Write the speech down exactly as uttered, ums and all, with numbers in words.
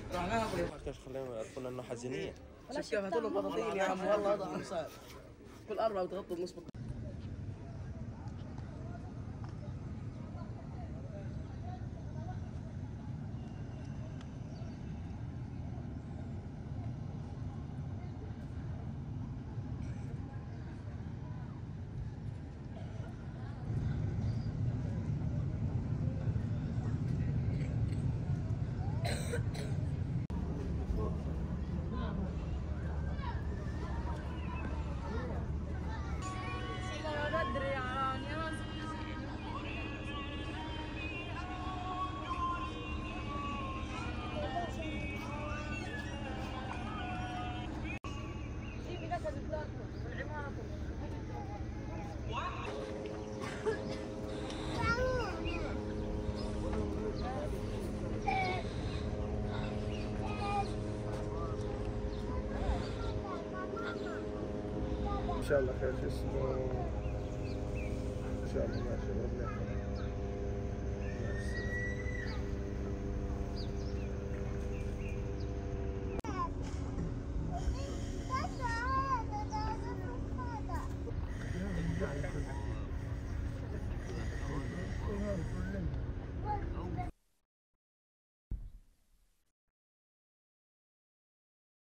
كاش خليهم يعرفون انه حزينيه. شوف كيف هذول بطاطين يا عم والله هذا خمسة كل أربعة بتغطوا بنص. ان شاء الله خير. شو اسمه ان شاء الله ماشي.